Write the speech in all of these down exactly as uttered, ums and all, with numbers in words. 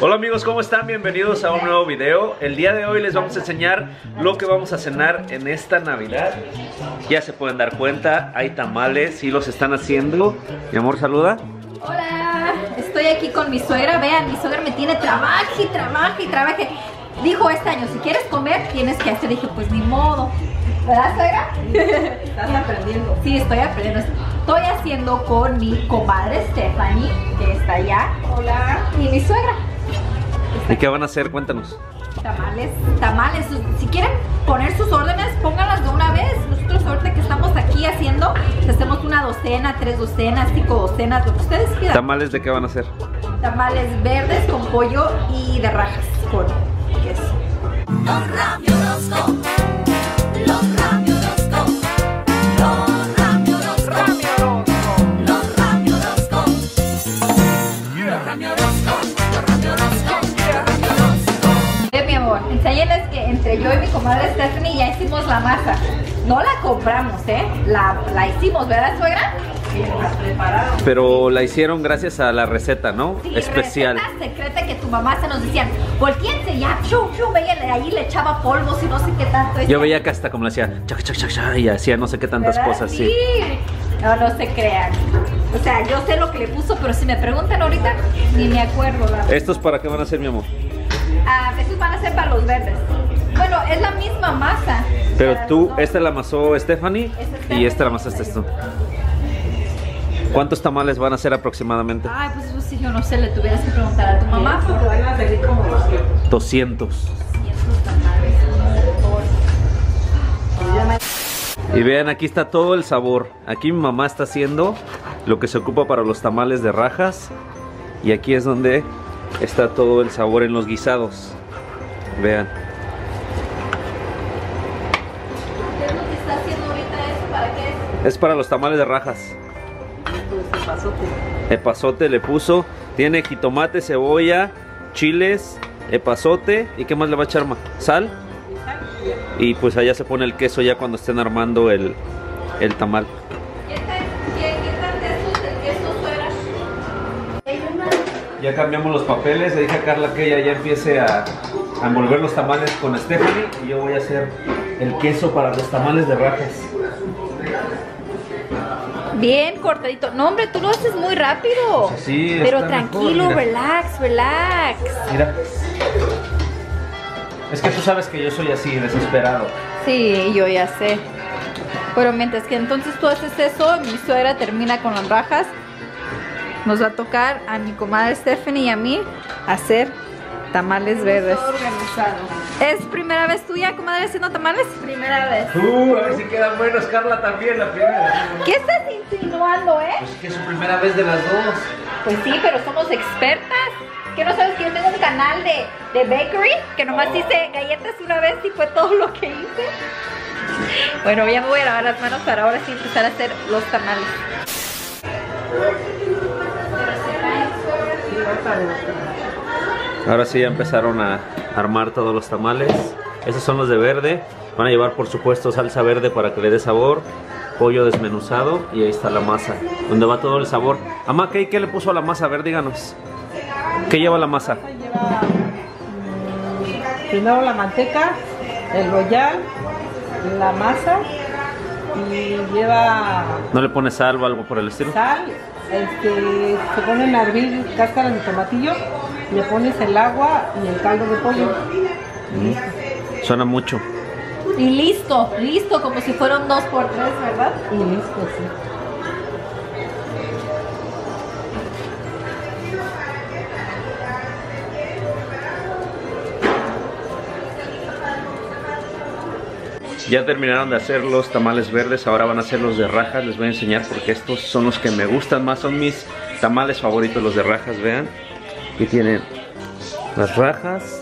Hola amigos, ¿cómo están? Bienvenidos a un nuevo video. El día de hoy les vamos a enseñar lo que vamos a cenar en esta Navidad. Ya se pueden dar cuenta, hay tamales, sí los están haciendo. Mi amor, saluda. Hola, estoy aquí con mi suegra. Vean, mi suegra me tiene trabaje y trabaje y trabaje. Dijo este año, si quieres comer, tienes que hacer. Dije, pues ni modo. ¿Verdad, suegra? Estás aprendiendo. Sí, estoy aprendiendo. Estoy haciendo con mi comadre Stephanie, que está allá. Hola. Y mi suegra. ¿Y qué van a hacer? Cuéntanos. Tamales, tamales. Si quieren poner sus órdenes, pónganlas de una vez. Nosotros ahorita que estamos aquí haciendo, hacemos una docena, tres docenas, cinco docenas, lo que ustedes pidan. ¿Tamales de qué van a hacer? Tamales verdes con pollo y de rajas con queso. Los Ramiorosco, los Ramiorosco, los Ramiorosco, los Ramiorosco, los Ramiorosco, los Ramiorosco. Eh, mi amor, enséñales que entre yo y mi comadre Stephanie ya hicimos la masa. No la compramos, ¿eh? La, la hicimos, ¿verdad, suegra? Sí, la prepararon. Pero la hicieron gracias a la receta, ¿no? Sí, especial. Receta secreta que tu mamá se nos decían, volteense ya, chum, chum, veía, ahí le echaba polvos y no sé qué tanto. Yo veía que hasta como le hacía chac, chac, chac, chac, y hacía no sé qué tantas ¿verdad? cosas, sí. Sí. No, no se crean. O sea, yo sé lo que le puso, pero si me preguntan ahorita, ni me acuerdo. La ¿Estos para qué van a ser, mi amor? Ah, estos van a ser para los verdes. Bueno, es la misma masa. Pero Para tú, los dos. esta la amasó Stephanie Esta Stephanie. y esta la amasaste tú. ¿Cuántos tamales van a hacer aproximadamente? Ay, pues eso sí, yo no sé, le tuvieras que preguntar a tu mamá. Porque van a salir como doscientos. doscientos. cientos tamales. Y vean, aquí está todo el sabor. Aquí mi mamá está haciendo lo que se ocupa para los tamales de rajas. Y aquí es donde está todo el sabor en los guisados. Vean. ¿Qué es lo que está haciendo ahorita eso? ¿Para qué es? Es para los tamales de rajas. Pues el pasote. Epazote le puso. Tiene jitomate, cebolla, chiles, epazote. ¿Y qué más le va a echar, ma? Sal. Y pues allá se pone el queso ya cuando estén armando el, el tamal. ¿Qué tal? ¿Qué, qué tal de esos del queso, suegra? Ya cambiamos los papeles. Le dije a Carla que ella ya empiece a, a envolver los tamales con Stephanie. Y yo voy a hacer el queso para los tamales de rajas. Bien cortadito. No, hombre, tú lo haces muy rápido. Sí, pero está tranquilo, mejor, mira. relax, relax. Mira. Es que tú sabes que yo soy así, desesperado. Sí, yo ya sé. Pero mientras que entonces tú haces eso, mi suegra termina con las rajas. Nos va a tocar a mi comadre Stephanie y a mí hacer tamales verdes. Todo organizado. ¿Es primera vez tuya, comadre, haciendo tamales? Primera vez. Uh, a ver si quedan buenos. Carla también, la primera. ¿Qué estás insinuando, eh? Pues que es su primera vez de las dos. Pues sí, pero somos expertas. ¿Qué no sabes que yo tengo un canal de, de bakery? Que nomás Oh. hice galletas una vez y fue todo lo que hice. Bueno, ya me voy a lavar las manos para ahora sí empezar a hacer los tamales. Ahora sí ya empezaron a armar todos los tamales. Esos son los de verde. Van a llevar por supuesto salsa verde para que le dé sabor. Pollo desmenuzado y ahí está la masa, donde va todo el sabor. Amá, ¿qué, qué le puso a la masa? A ver, díganos. ¿Qué lleva la masa? Lleva mm, primero la manteca, el royal, la masa y lleva ¿No le pone sal o algo por el estilo? sal. Este, se ponen a hervir cáscaras de tomatillo, le pones el agua y el caldo de pollo. Mm. Suena mucho. Y listo, listo, como si fueran dos por tres, ¿verdad? Y listo, sí. Ya terminaron de hacer los tamales verdes, ahora van a hacer los de rajas. Les voy a enseñar porque estos son los que me gustan más, son mis tamales favoritos, los de rajas, vean. Aquí tienen las rajas.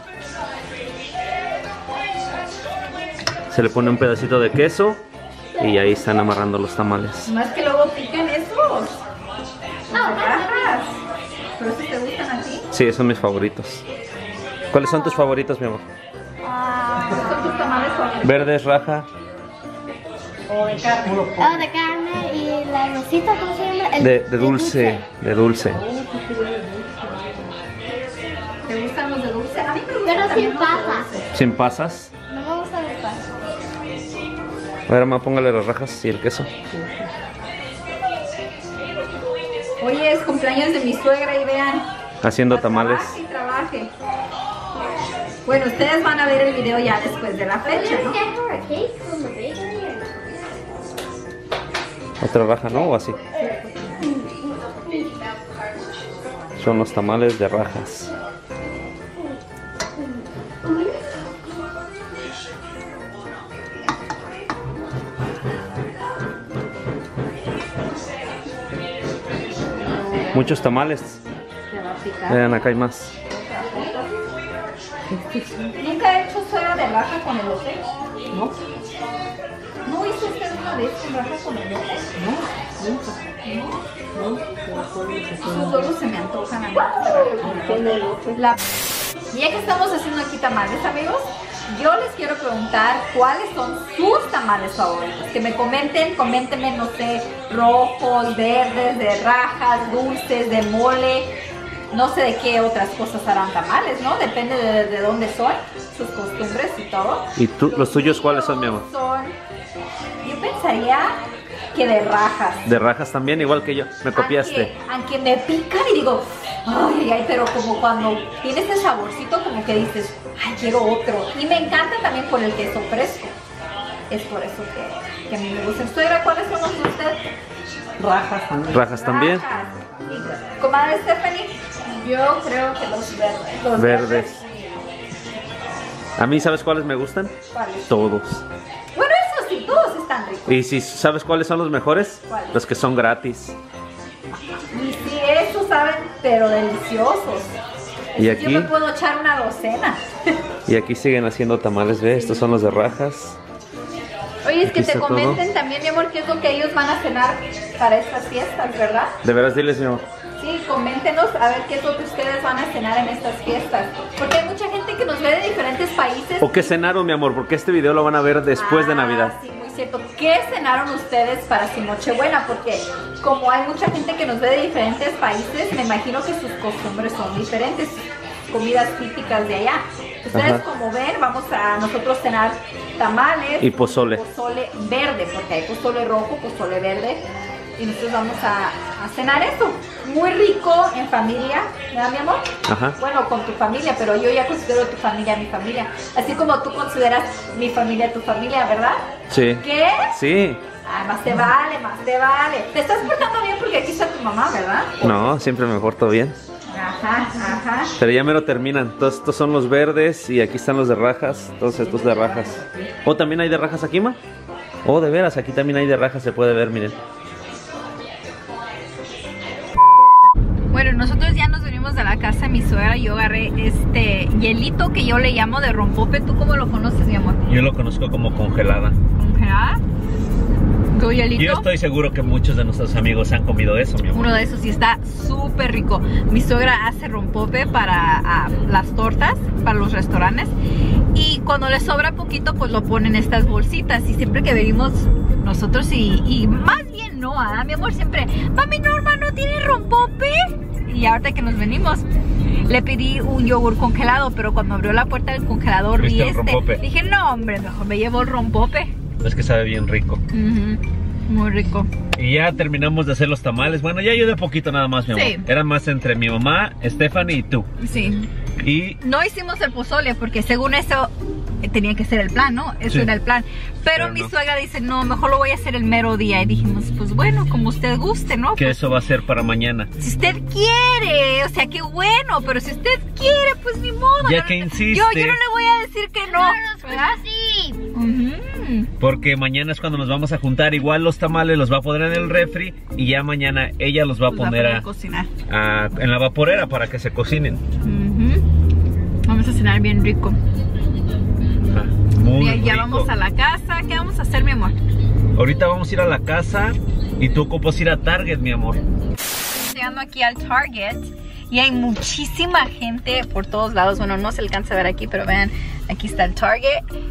Se le pone un pedacito de queso y ahí están amarrando los tamales. Más que luego pican esos. No, rajas. ¿Pero si te gustan a ti? Sí, son mis favoritos. ¿Cuáles son tus favoritos, mi amor? Ah, son tus tamales favoritos. Verdes, raja. O de carne. Oh, de carne y la rosita, ¿cómo se llama? El- De, de dulce, de dulce. también Sin los de pasas. dulce. ¿Sin pasas? No me gusta el pan. A ver, mamá, póngale las rajas y el queso. Hoy es cumpleaños de mi suegra y vean. Haciendo tamales. Trabaje y trabaje. Bueno, ustedes van a ver el video ya después de la fecha, ¿no? Get her a cake from the bakery. Otra raja, ¿no? O así. Son los tamales de rajas. Muchos tamales. Se va a picar. Vean, acá hay más. ¿Nunca he hecho suera de raja con elote? ¿No? ¿No hizo usted una vez con raja con elote? No, nunca. ¿No? No, me acuerdo que Sus huevos se me antojan a mí. con el otro. La... Y ya que estamos haciendo aquí tamales, amigos, yo les quiero preguntar cuáles son sus tamales favoritos. Que me comenten, coméntenme, no sé, rojos, verdes, de rajas, dulces, de mole. No sé de qué otras cosas harán tamales, ¿no? Depende de, de dónde son, sus costumbres y todo. ¿Y tú, los tuyos cuáles son, mi amor? Son, yo pensaría que de rajas. De rajas también, igual que yo. Me copiaste. Aunque, aunque me pican y digo, ay, ay, ay, pero como cuando tiene ese saborcito como que dices, ay, quiero otro. Y me encanta también con el queso fresco. Es por eso que, que a mí me gusta. Suegra, ¿cuáles son los de usted? Rajas también. Rajas también. Rajas. Y, comadre Stephanie, yo creo que los verdes. Los Verdes. A mí, ¿sabes cuáles me gustan? ¿Cuáles? Todos. Bueno, esos sí, todos están ricos. Y si sabes cuáles son los mejores, ¿Cuáles? los que son gratis. Y sí, esos saben, pero deliciosos. Y Esos aquí, yo me puedo echar una docena. y aquí siguen haciendo tamales, ve, estos son los de rajas. Oye, es Aquí que te está todo. comenten también, mi amor, qué es lo que ellos van a cenar para estas fiestas, ¿verdad? De veras, diles, mi amor. Sí, coméntenos a ver qué es lo que ustedes van a cenar en estas fiestas. Porque hay mucha gente que nos ve de diferentes países. ¿O qué cenaron, mi amor? Porque este video lo van a ver después de Ah, Navidad. Sí, muy cierto. ¿Qué cenaron ustedes para su Nochebuena? Porque como hay mucha gente que nos ve de diferentes países, me imagino que sus costumbres son diferentes, comidas típicas de allá. Ustedes, Ajá. como ven, vamos a nosotros cenar tamales Y pozole. pozole verde, porque hay pozole rojo, pozole verde, y nosotros vamos a, a cenar eso. Muy rico en familia, ¿verdad, mi amor? Ajá. Bueno, con tu familia, pero yo ya considero tu familia mi familia. Así como tú consideras mi familia tu familia, ¿verdad? Sí. ¿Qué? Sí. Ah, más te vale, más te vale. Te estás portando bien porque aquí está tu mamá, ¿verdad? No, siempre me porto bien. Ajá, ajá. Pero ya me lo terminan. Todos estos son los verdes y aquí están los de rajas. Todos estos de rajas. ¿O también hay de rajas aquí, ma? Oh, de veras, aquí también hay de rajas, se puede ver, miren. Bueno, nosotros ya nos venimos de la casa de mi suegra y yo agarré este hielito que yo le llamo de rompope. ¿Tú cómo lo conoces, mi amor? Yo lo conozco como congelada. ¿Congelada? ¿Tu hielito? Yo estoy seguro que muchos de nuestros amigos han comido eso, mi amor. Uno de esos y está súper rico. Mi suegra hace rompope para ah, las tortas, para los restaurantes. Y cuando le sobra poquito, pues lo pone en estas bolsitas. Y siempre que venimos nosotros y, y más bien no, ¿ah? Mi amor siempre, mami Norma, ¿no tiene rompope? Y ahorita que nos venimos, le pedí un yogur congelado, pero cuando abrió la puerta del congelador vi ¿Viste el este. rompope? Dije, no hombre, mejor me llevo el rompope. Es que sabe bien rico. Ujú, muy rico. Y ya terminamos de hacer los tamales. Bueno, ya ayudé poquito nada más, mi amor. Sí. Era más entre mi mamá, Stephanie y tú. Sí. Y No hicimos el pozole porque según eso eh, tenía que ser el plan, ¿no? Eso Sí. era el plan. Pero, Pero mi no. suegra dice, no, mejor lo voy a hacer el mero día. Y dijimos, pues bueno, como usted guste, ¿no? que Pues, eso va a ser para mañana. si usted quiere, o sea, qué bueno, pero si usted quiere, pues ni modo. Ya Yo no- que insiste. Yo, yo no le voy a decir que no, ¿verdad? Sí. Ujú. Porque mañana es cuando nos vamos a juntar. Igual los tamales los va a poner en el refri. Y ya mañana ella los va a Pues va a poner poder a, cocinar. a- en la vaporera para que se cocinen. Ujú. Vamos a cenar bien rico. Ah, muy Ya, ya rico. vamos a la casa. ¿Qué vamos a hacer, mi amor? Ahorita vamos a ir a la casa. Y tú ocupas ir a Target, mi amor. Estamos llegando aquí al Target y hay muchísima gente por todos lados. Bueno, no se alcanza a ver aquí, pero vean, aquí está el Target.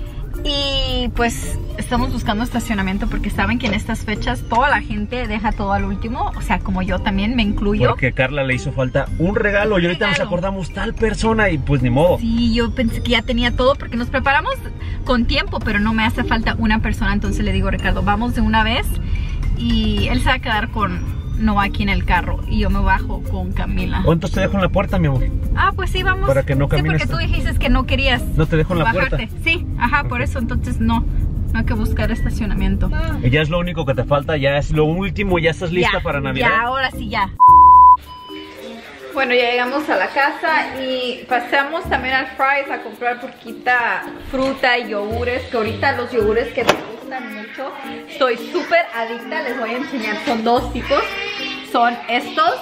Y pues estamos buscando estacionamiento porque saben que en estas fechas toda la gente deja todo al último. O sea, como yo también me incluyo. Porque a Carla le hizo falta un regalo y ahorita nos acordamos tal persona y pues ni modo. Sí, yo pensé que ya tenía todo porque nos preparamos con tiempo, pero no me hace falta una persona. Entonces le digo, Ricardo, vamos de una vez. Y él se va a quedar con Noah aquí en el carro y yo me bajo con Camila. ¿O entonces te dejo en la puerta, mi amor? Ah, pues sí, vamos. Para que no camines. Sí, porque tú dijiste que no querías. No te dejo en la bajarte. puerta. Sí, ajá, okay. Por eso entonces no. No hay que buscar estacionamiento. Y ya es lo único que te falta, ya es lo último, ya estás lista ya, para Navidad. Ya, ahora sí, ya. Bueno, ya llegamos a la casa y pasamos también al Fry's a comprar poquita fruta y yogures, que ahorita los yogures que me gustan mucho, estoy súper adicta, les voy a enseñar, son dos tipos, son estos,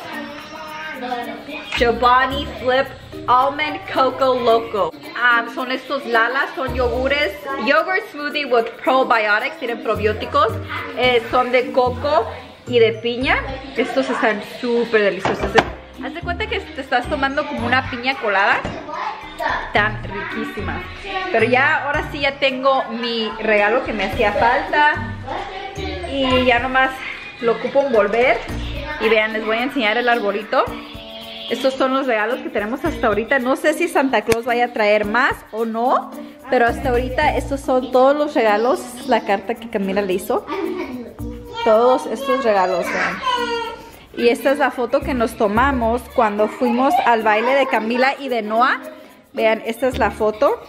Chobani Flip Almond Coco Loco, um, son estos Lala, son yogures, yogurt smoothie with probiotics, tienen probióticos, eh, son de coco y de piña, estos están súper deliciosos. Haz de cuenta que te estás tomando como una piña colada. Tan riquísimas. Pero ya, ahora sí ya tengo mi regalo que me hacía falta. Y ya nomás lo ocupo envolver. Y vean, les voy a enseñar el arbolito. Estos son los regalos que tenemos hasta ahorita. No sé si Santa Claus vaya a traer más o no. Pero hasta ahorita estos son todos los regalos. La carta que Camila le hizo. Todos estos regalos, vean. Y esta es la foto que nos tomamos cuando fuimos al baile de Camila y de Noah. Vean, esta es la foto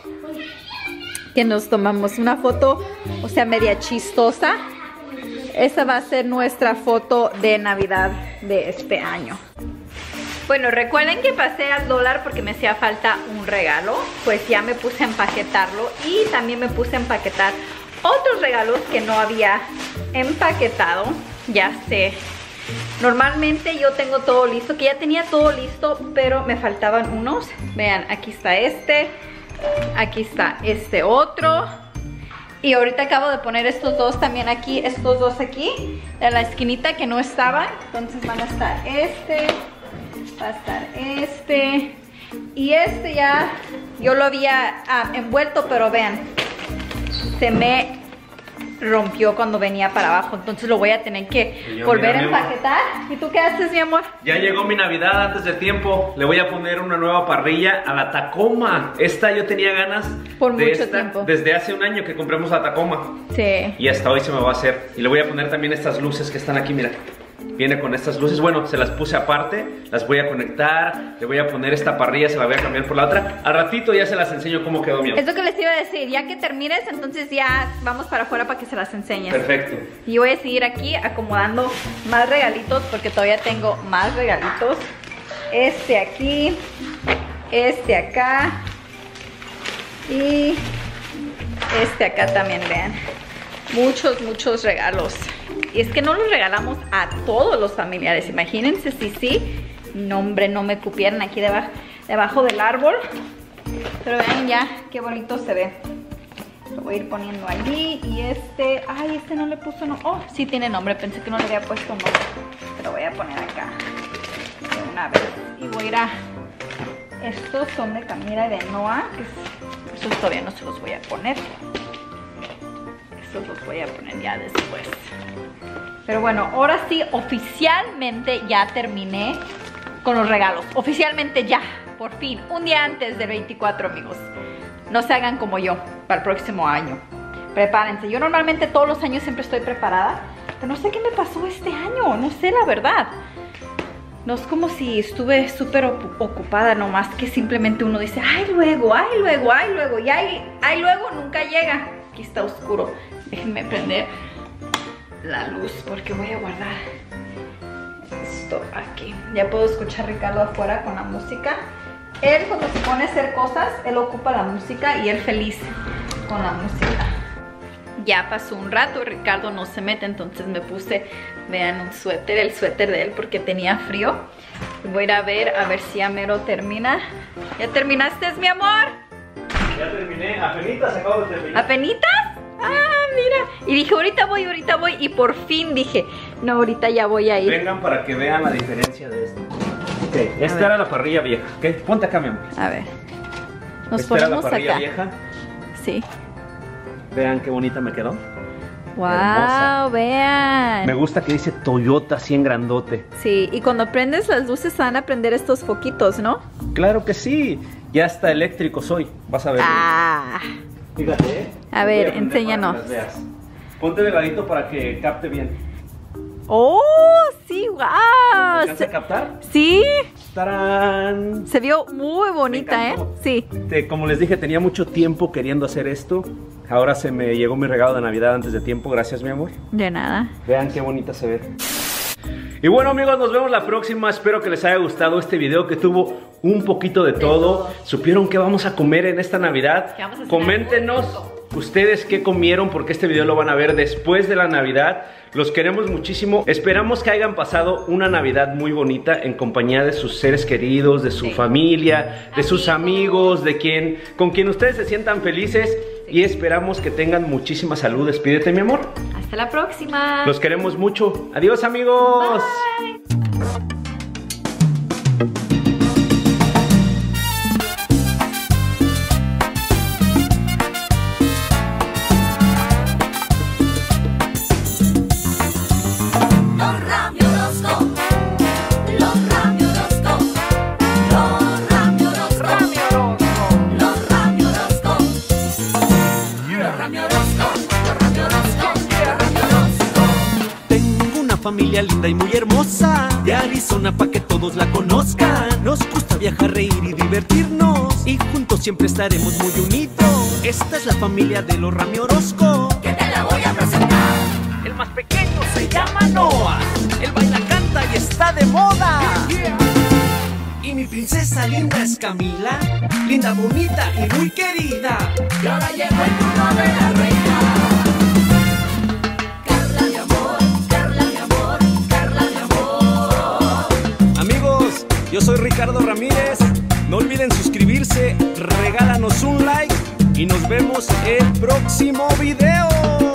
que nos tomamos. Una foto, o sea, media chistosa. Esta va a ser nuestra foto de Navidad de este año. Bueno, recuerden que pasé al dólar porque me hacía falta un regalo. Pues ya me puse a empaquetarlo y también me puse a empaquetar otros regalos que no había empaquetado. Ya sé. Normalmente yo tengo todo listo, que ya tenía todo listo, pero me faltaban unos. Vean, aquí está este, aquí está este otro. Y ahorita acabo de poner estos dos también aquí, estos dos aquí, en la esquinita que no estaban. Entonces van a estar este, va a estar este. Y este ya, yo lo había ah, envuelto, pero vean, se me rompió cuando venía para abajo, entonces lo voy a tener que yo, volver mira, a empaquetar. ¿Y tú qué haces, mi amor? Ya llegó mi Navidad antes de tiempo. Le voy a poner una nueva parrilla a la Tacoma. Esta yo tenía ganas por de mucho esta, tiempo. Desde hace un año que compramos la Tacoma. Sí. Y hasta hoy se me va a hacer. Y le voy a poner también estas luces que están aquí, mira. Viene con estas luces, bueno, se las puse aparte, las voy a conectar, le voy a poner esta parrilla, se la voy a cambiar por la otra. Al ratito ya se las enseño cómo quedó mi amor. Es lo que les iba a decir, ya que termines, entonces ya vamos para afuera para que se las enseñes. Perfecto. Y voy a seguir aquí acomodando más regalitos porque todavía tengo más regalitos. Este aquí, este acá y este acá también, vean. Muchos, muchos regalos. Y es que no los regalamos a todos los familiares. Imagínense si sí. No, hombre, no me cupieran aquí debajo, debajo del árbol. Pero vean ya qué bonito se ve. Lo voy a ir poniendo allí. Y este, ay, este no le puso nombre. Oh, sí tiene nombre. Pensé que no le había puesto nombre. Pero voy a poner acá de una vez. Y voy a ir a... Estos son de Camila y de Noah. Que es... Estos todavía no se los voy a poner. Estos los voy a poner ya después. Pero bueno, ahora sí, oficialmente ya terminé con los regalos. Oficialmente ya, por fin. Un día antes del veinticuatro, amigos. No se hagan como yo para el próximo año. Prepárense. Yo normalmente todos los años siempre estoy preparada. Pero no sé qué me pasó este año. No sé la verdad. No es como si estuve súper ocupada, nomás que simplemente uno dice, ay luego, ay luego, ay luego. Y ay, ay luego nunca llega. Aquí está oscuro. Déjenme prender la luz porque voy a guardar esto aquí. Ya puedo escuchar a Ricardo afuera con la música. Él cuando se pone a hacer cosas, él ocupa la música y él feliz con la música. Ya pasó un rato, Ricardo no se mete, entonces me puse, vean, un suéter, el suéter de él porque tenía frío. Voy a ir a ver, a ver si ya mero termina. ¿Ya terminaste, mi amor? Ya terminé, apenitas acabo de terminar. ¿Apenitas? Ah, mira. Y dije, ahorita voy, ahorita voy. Y por fin dije, no, ahorita ya voy a ir. Vengan para que vean la diferencia de esto. Ok, esta era la parrilla vieja. ¿Ok? Ponte acá, mi amor. A ver. Nos esta era la ponemos parrilla acá. vieja. Sí. Vean qué bonita me quedó. Wow, Hermosa. vean. Me gusta que dice Toyota así en grandote. Sí, y cuando prendes las luces van a prender estos foquitos, ¿no? Claro que sí. Ya está eléctrico soy. Vas a ver. Ah, Fíjate. ¿eh? A Voy ver, prender enséñanos. para que las veas. Ponte de ladito para que capte bien. oh, sí, wow. ¿Alcanza a captar? Sí, ¡Tarán! se vio muy bonita, ¿eh? encantó. Sí. Te- como les dije, tenía mucho tiempo queriendo hacer esto. Ahora se me llegó mi regalo de Navidad antes de tiempo. Gracias, mi amor. De nada. Vean qué bonita se ve. Y bueno, amigos, nos vemos la próxima. Espero que les haya gustado este video que tuvo un poquito de todo. ¿Supieron qué vamos a comer en esta Navidad? ¿Qué vamos a cenar? Coméntenos ustedes qué comieron, porque este video lo van a ver después de la Navidad. Los queremos muchísimo. Esperamos que hayan pasado una Navidad muy bonita en compañía de sus seres queridos, de su Sí. familia, de sus amigos, de quien, con quien ustedes se sientan felices. Y esperamos que tengan muchísima salud. Despídete, mi amor. Hasta la próxima. Los queremos mucho. Adiós, amigos. Bye. Los Rami Orozco, los Rami Orozco, los Rami Orozco, los Rami Orozco, los Rami Orozco, los Rami Orozco, los Rami Orozco. Tengo una familia linda y muy hermosa de Arizona pa' que todos la conozcan. Nos gusta viajar, reír y divertirnos y juntos siempre estaremos muy unidos. Esta es la familia de los Rami Orozco. Que te la voy a presentar. El más pequeño se llama Noah. Él baila, canta y está de moda. Y mi princesa linda es Camila, linda, bonita y muy querida. Y ahora llegó el turno de la reina. Carla, mi amor, Carla, mi amor, Carla, mi amor. Amigos, yo soy Ricardo Ramírez. No olviden suscribirse, regálanos un like y nos vemos el próximo video.